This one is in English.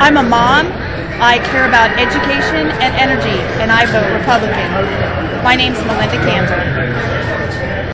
I'm a mom. I care about education and energy, and I vote Republican. My name's Melinda Kansel.